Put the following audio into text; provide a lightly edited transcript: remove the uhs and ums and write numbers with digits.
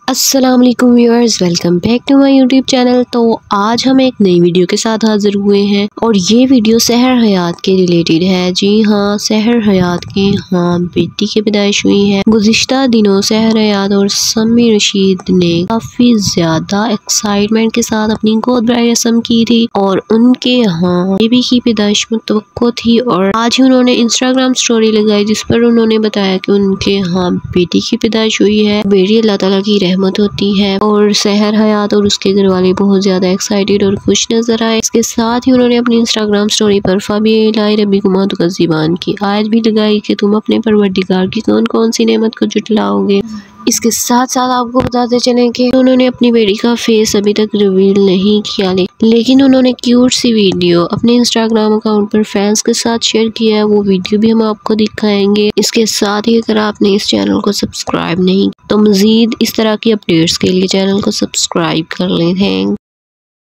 अस्सलाम वालेकुम viewers, welcome back to my YouTube channel. तो आज हम एक नई वीडियो के साथ हाजिर हुए हैं और ये वीडियो सहर हयात के रिलेटेड है। जी हाँ, सहर हयात के यहाँ बेटी की पैदाइश हुई है। गुज़िश्ता दिनों सहर हयात और सम्मी रशीद ने काफ़ी ज़्यादा एक्साइटमेंट के साथ अपनी गोद भराई रस्म की थी और उनके यहाँ बेबी की पैदाइश मुतवक्को थी। और आज ही उन्होंने इंस्टाग्राम स्टोरी लगाई जिस पर उन्होंने बताया कि उनके यहाँ बेटी की पैदाइश हुई है। बेटी अल्लाह ताला की रहमत होती है और सहर हयात और उसके घर वाले बहुत ज्यादा एक्साइटेड और खुश नजर आए। इसके साथ ही उन्होंने अपनी इंस्टाग्राम स्टोरी पर फ़ाबिलाई रब्बी कुमा तुकज़्ज़िबान की आयत भी लगाई कि तुम अपने परवरदिगार की कौन कौन सी नेमत को जुटलाओगे। इसके साथ साथ आपको बताते चलें कि उन्होंने अपनी बेटी का फेस अभी तक रिवील नहीं किया, लेकिन उन्होंने क्यूट सी वीडियो अपने इंस्टाग्राम अकाउंट पर फैंस के साथ शेयर किया है। वो वीडियो भी हम आपको दिखाएंगे। इसके साथ ही अगर आपने इस चैनल को सब्सक्राइब नहीं तो मज़ीद इस तरह की अपडेट्स के लिए चैनल को सब्सक्राइब कर लें। थैंक्स।